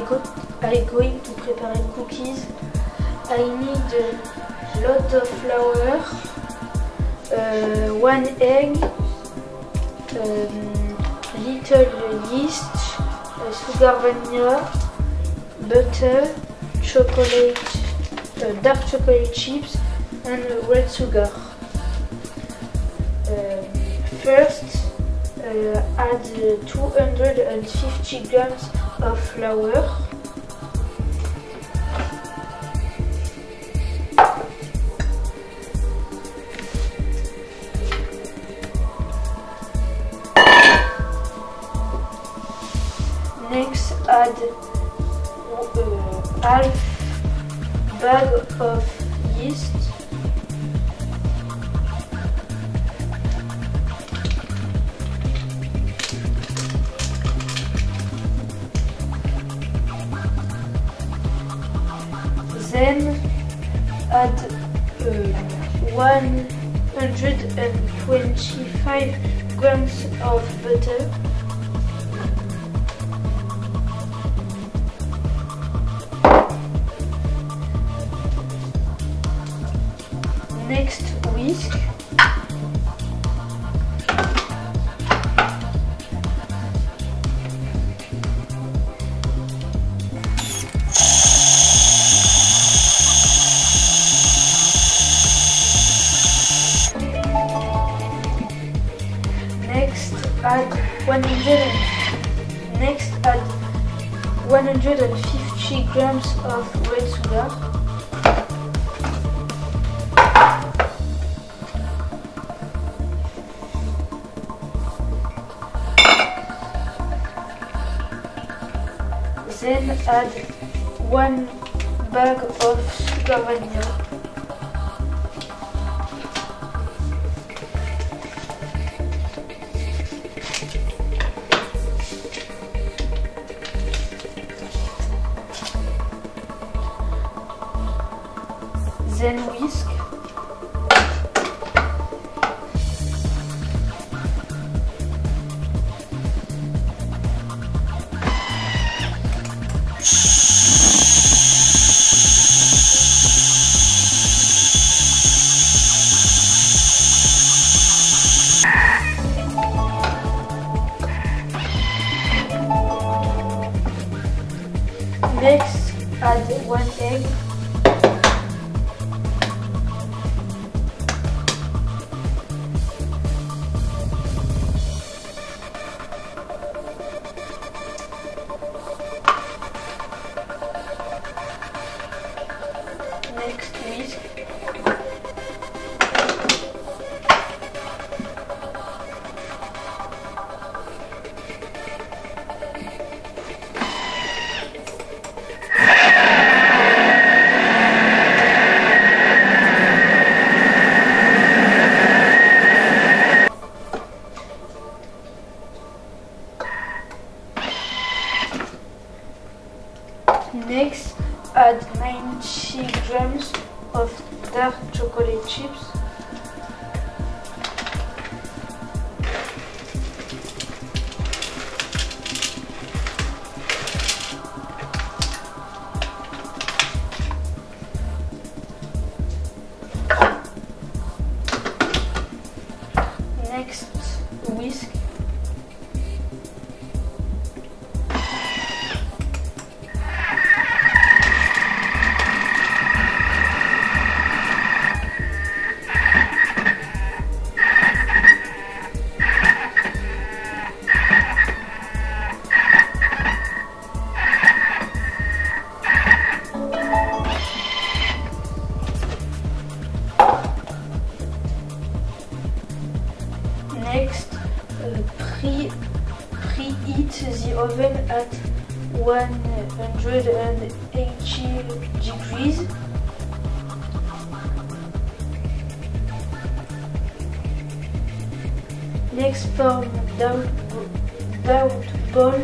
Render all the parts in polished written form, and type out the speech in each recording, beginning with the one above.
going to prepare cookies. I need a lot of flour, 1 egg, little yeast, sugar, vanilla, butter, chocolate, dark chocolate chips, and red sugar. First, add 250 grams of flour. Next, add half bag of yeast. Then add 125 grams of butter. Next, whisk. Next, add 150 grams of red sugar. Then add 1 bag of sugar vanilla. Then whisk. Next, add 1 egg. Next, whisk. Next, add 90 grams of dark chocolate chips. Next, whisk. Next, preheat the oven at 180 degrees. Next, form dough ball.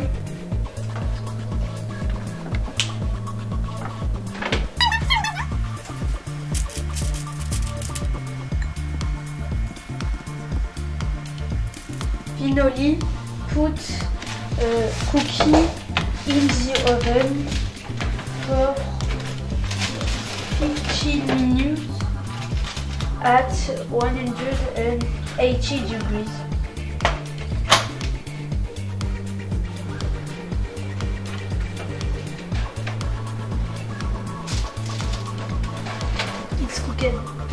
Finally, put cookie in the oven for 15 minutes at 180 degrees. It's cooking.